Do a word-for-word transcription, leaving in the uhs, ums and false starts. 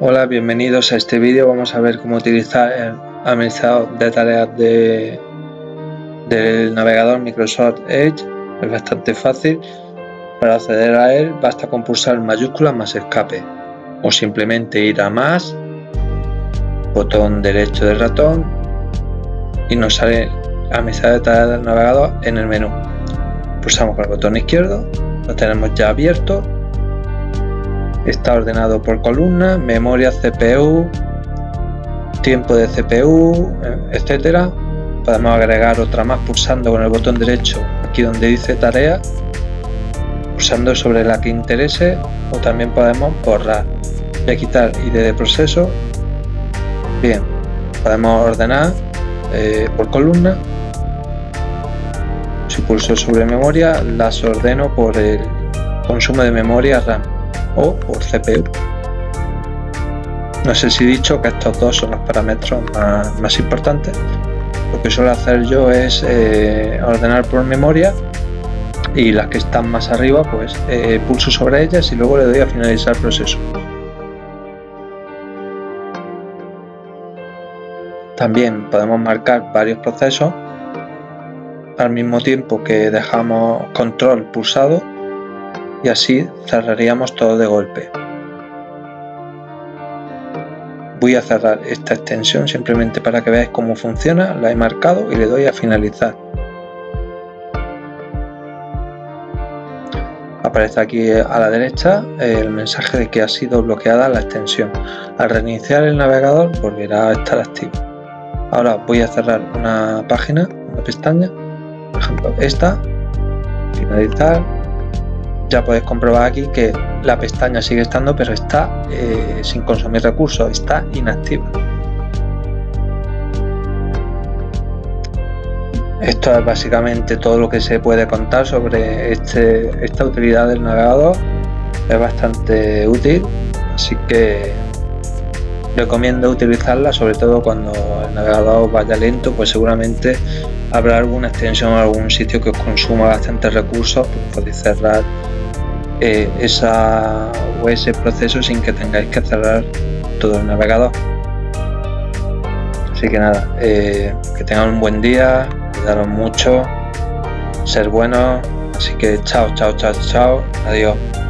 Hola, bienvenidos a este vídeo. Vamos a ver cómo utilizar el administrador de tareas de, del navegador Microsoft Edge. Es bastante fácil. Para acceder a él basta con pulsar mayúsculas más escape o simplemente ir a más, botón derecho del ratón y nos sale administrador de tareas del navegador en el menú. Pulsamos con el botón izquierdo, lo tenemos ya abierto. Está ordenado por columna, memoria, C P U, tiempo de C P U, etcétera. Podemos agregar otra más pulsando con el botón derecho aquí donde dice tarea, pulsando sobre la que interese, o también podemos borrar. Voy a quitar I D de proceso. Bien, podemos ordenar eh, por columna. Si pulso sobre memoria, las ordeno por el consumo de memoria RAM o por C P U. No sé si he dicho que estos dos son los parámetros más, más importantes. Lo que suelo hacer yo es eh, ordenar por memoria, y las que están más arriba pues eh, pulso sobre ellas y luego le doy a finalizar el proceso. También podemos marcar varios procesos al mismo tiempo que dejamos control pulsado, y así cerraríamos todo de golpe. Voy a cerrar esta extensión simplemente para que veáis cómo funciona. La he marcado y le doy a finalizar. Aparece aquí a la derecha el mensaje de que ha sido bloqueada la extensión. Al reiniciar el navegador volverá a estar activo. Ahora voy a cerrar una página, una pestaña, por ejemplo esta, finalizar. Ya podéis comprobar aquí que la pestaña sigue estando, pero está eh, sin consumir recursos, está inactiva. Esto es básicamente todo lo que se puede contar sobre este, esta utilidad del navegador. Es bastante útil, así que recomiendo utilizarla, sobre todo cuando el navegador vaya lento, pues seguramente habrá alguna extensión o algún sitio que os consuma bastantes recursos, pues podéis cerrar eh, esa o ese proceso sin que tengáis que cerrar todo el navegador. Así que nada, eh, que tengan un buen día, cuidaros mucho, ser buenos, así que chao, chao, chao, chao, adiós.